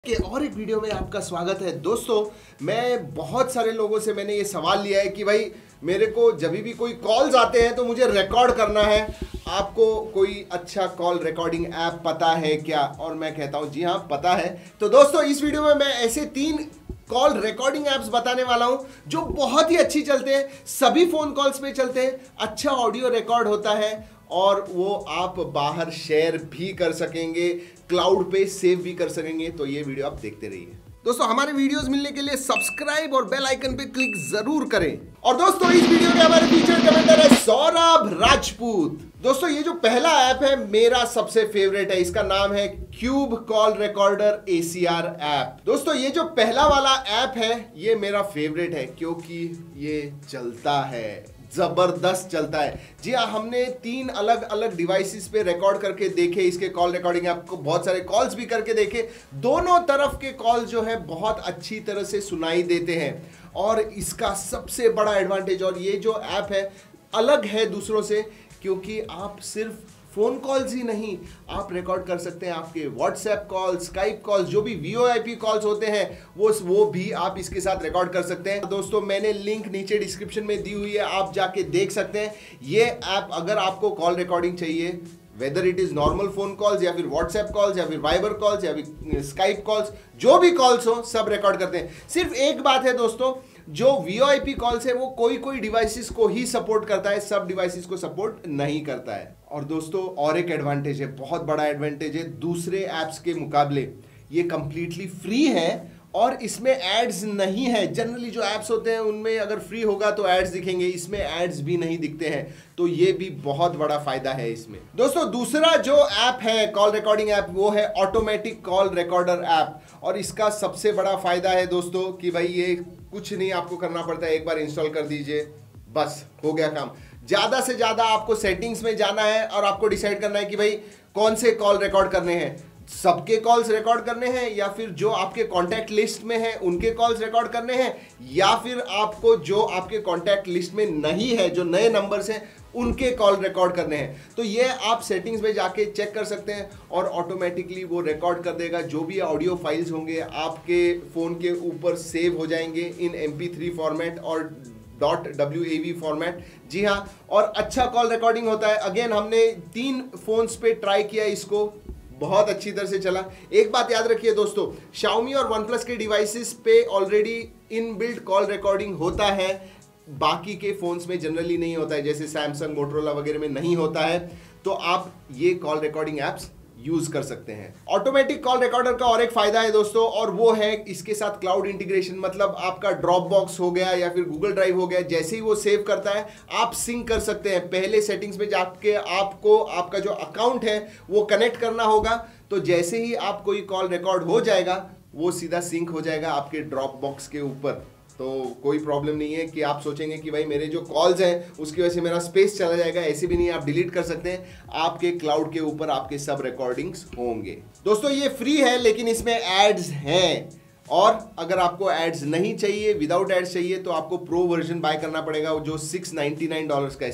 के और एक वीडियो में आपका स्वागत है। दोस्तों, मैं बहुत सारे लोगों से मैंने ये सवाल लिया है कि भाई मेरे को जब भी कोई कॉल्स आते हैं तो मुझे रिकॉर्ड करना है, आपको कोई अच्छा कॉल रिकॉर्डिंग ऐप पता है क्या? और मैं कहता हूं जी हाँ पता है। तो दोस्तों, इस वीडियो में मैं ऐसे 3 कॉल रिकॉर्डिंग ऐप्स बताने वाला हूं जो बहुत ही अच्छी चलते हैं, सभी फोन कॉल्स पे चलते हैं, अच्छा ऑडियो रिकॉर्ड होता है और वो आप बाहर शेयर भी कर सकेंगे, क्लाउड पे सेव भी कर सकेंगे। तो ये वीडियो आप देखते रहिए। दोस्तों, हमारे वीडियोस मिलने के लिए सब्सक्राइब और बेल आइकन पे क्लिक जरूर करें। और दोस्तों, इस वीडियो में हमारे फीचर कमेंटर है सौरभ राजपूत। दोस्तों, ये जो पहला ऐप है मेरा सबसे फेवरेट है, इसका नाम है Cube call recorder ACR app. दोस्तों, ये जो पहला वाला ऐप है ये मेरा फेवरेट है क्योंकि ये चलता है, जबरदस्त चलता है। जी हाँ, हमने 3 अलग अलग डिवाइसेस पे रिकॉर्ड करके देखे इसके कॉल रिकॉर्डिंग ऐप को, बहुत सारे कॉल्स भी करके देखे। दोनों तरफ के कॉल जो है बहुत अच्छी तरह से सुनाई देते हैं। और इसका सबसे बड़ा एडवांटेज, और ये जो ऐप है अलग है दूसरों से क्योंकि आप सिर्फ फोन कॉल्स ही नहीं, आप रिकॉर्ड कर सकते हैं आपके व्हाट्सएप कॉल्स, स्काइप कॉल्स, जो भी VoIP कॉल्स होते हैं वो भी आप इसके साथ रिकॉर्ड कर सकते हैं। दोस्तों, मैंने लिंक नीचे डिस्क्रिप्शन में दी हुई है, आप जाके देख सकते हैं। ये ऐप अगर आपको कॉल रिकॉर्डिंग चाहिए, whether it is normal phone calls या फिर व्हाट्सएप कॉल्स या फिर वाइबर कॉल्स या फिर स्काइप कॉल्स, जो भी कॉल्स हो सब रिकॉर्ड करते हैं। सिर्फ एक बात है दोस्तों, जो VoIP कॉल्स है वो कोई डिवाइसेस को ही सपोर्ट करता है, सब डिवाइसेस को सपोर्ट नहीं करता है। और दोस्तों, और एक एडवांटेज है, बहुत बड़ा एडवांटेज है दूसरे ऐप्स के मुकाबले, ये कंप्लीटली फ्री है और इसमें एड्स नहीं है। जनरली जो ऐप्स होते हैं उनमें अगर फ्री होगा तो एड्स दिखेंगे, इसमें एड्स भी नहीं दिखते हैं, तो ये भी बहुत बड़ा फायदा है इसमें। दोस्तों, दूसरा जो ऐप है कॉल रिकॉर्डिंग ऐप वो है ऑटोमेटिक कॉल रिकॉर्डर ऐप। और इसका सबसे बड़ा फायदा है दोस्तों कि भाई ये कुछ नहीं आपको करना पड़ता है, एक बार इंस्टॉल कर दीजिए, बस हो गया काम। ज्यादा से ज्यादा आपको सेटिंग्स में जाना है और आपको डिसाइड करना है कि भाई कौन से कॉल रिकॉर्ड करने हैं, सबके कॉल्स रिकॉर्ड करने हैं या फिर जो आपके कॉन्टैक्ट लिस्ट में है उनके कॉल्स रिकॉर्ड करने हैं, या फिर आपको जो आपके कॉन्टैक्ट लिस्ट में नहीं है, जो नए नंबर्स हैं उनके कॉल रिकॉर्ड करने हैं। तो ये आप सेटिंग्स में जाके चेक कर सकते हैं और ऑटोमेटिकली वो रिकॉर्ड कर देगा। जो भी ऑडियो फाइल्स होंगे आपके फोन के ऊपर सेव हो जाएंगे इन MP3 फॉर्मेट और .wav फॉर्मेट। जी हाँ, और अच्छा कॉल रिकॉर्डिंग होता है। अगेन, हमने 3 फोन्स पे ट्राई किया, इसको बहुत अच्छी तरह से चला। एक बात याद रखिए दोस्तों, Xiaomi और OnePlus के डिवाइसेस पे ऑलरेडी इनबिल्ट कॉल रिकॉर्डिंग होता है, बाकी के फोन्स में जनरली नहीं होता है, जैसे Samsung, Motorola वगैरह में नहीं होता है। तो आप ये कॉल रिकॉर्डिंग एप्स यूज कर सकते हैं। ऑटोमेटिक कॉल रिकॉर्डर का और एक फायदा है दोस्तों, और वो है इसके साथ क्लाउड इंटीग्रेशन। मतलब आपका ड्रॉप बॉक्स हो गया या फिर गूगल ड्राइव हो गया, जैसे ही वो सेव करता है आप सिंक कर सकते हैं। पहले सेटिंग्स में जाके आपको आपका जो अकाउंट है वो कनेक्ट करना होगा, तो जैसे ही आप कोई कॉल रिकॉर्ड हो जाएगा वो सीधा सिंक हो जाएगा आपके ड्रॉप बॉक्स के ऊपर। तो कोई प्रॉब्लम नहीं है कि आप सोचेंगे कि भाई मेरे जो कॉल्स हैं उसकी वजह से मेरा स्पेस चला जाएगा, ऐसे भी नहीं, आप डिलीट कर सकते हैं। आपके क्लाउड के ऊपर आपके सब रिकॉर्डिंग्स होंगे। दोस्तों, ये फ्री है लेकिन इसमें एड्स हैं, और अगर आपको एड्स नहीं चाहिए, विदाउट एड्स चाहिए, तो आपको प्रो वर्जन बाय करना पड़ेगा जो $699 का है,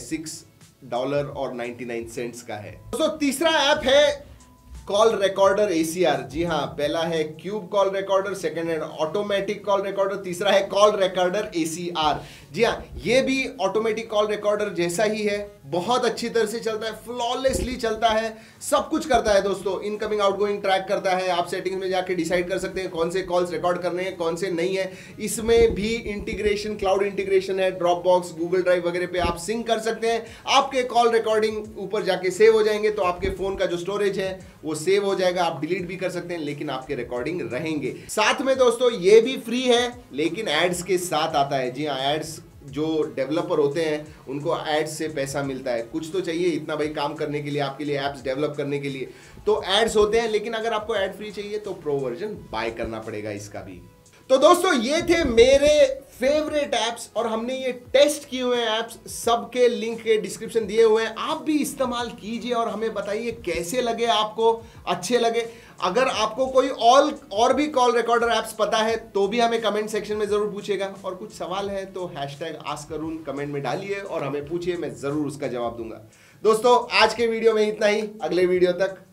$6.99 का है। दोस्तों, तीसरा ऐप है कॉल रिकॉर्डर ACR। जी हाँ, पहला है क्यूब कॉल रिकॉर्डर, सेकंड है ऑटोमेटिक कॉल रिकॉर्डर, तीसरा है कॉल रिकॉर्डर ACR। जी हाँ, ये भी ऑटोमेटिक कॉल रिकॉर्डर जैसा ही है, बहुत अच्छी तरह से चलता है, फ्लॉलेसली चलता है, सब कुछ करता है दोस्तों। इनकमिंग आउटगोइंग ट्रैक करता है, आप सेटिंग्स में जाके डिसाइड कर सकते हैं कौन से कॉल्स रिकॉर्ड करने हैं कौन से नहीं है। इसमें भी इंटीग्रेशन, क्लाउड इंटीग्रेशन है, ड्रॉप बॉक्स, गूगल ड्राइव वगैरह पे आप सिंक कर सकते हैं। आपके कॉल रिकॉर्डिंग ऊपर जाके सेव हो जाएंगे, तो आपके फोन का जो स्टोरेज है वो सेव हो जाएगा, आप डिलीट भी कर सकते हैं, लेकिन आपके रिकॉर्डिंग रहेंगे। साथ में दोस्तों ये भी फ्री है लेकिन एड्स के साथ आता है। जी हाँ, एड्स, जो डेवलपर होते हैं उनको एड्स से पैसा मिलता है, कुछ तो चाहिए इतना भाई काम करने के लिए, आपके लिए एप्स डेवलप करने के लिए, तो एड्स होते हैं। लेकिन अगर आपको एड फ्री चाहिए तो प्रो वर्जन बाय करना पड़ेगा इसका भी। तो दोस्तों, ये थे मेरे फेवरेट ऐप्स और हमने ये टेस्ट किए हुए ऐप्स, सबके लिंक के डिस्क्रिप्शन दिए हुए हैं। आप भी इस्तेमाल कीजिए और हमें बताइए कैसे लगे आपको, अच्छे लगे। अगर आपको कोई और भी कॉल रिकॉर्डर ऐप्स पता है तो भी हमें कमेंट सेक्शन में जरूर पूछिएगा, और कुछ सवाल है तो #AskArun कमेंट में डालिए और हमें पूछिए, मैं जरूर उसका जवाब दूंगा। दोस्तों, आज के वीडियो में इतना ही, अगले वीडियो तक